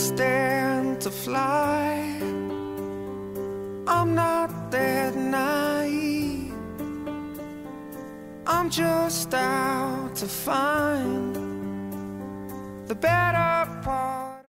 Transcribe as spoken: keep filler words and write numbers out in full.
stand to fly. I'm not that naive. I'm just out to find the better part.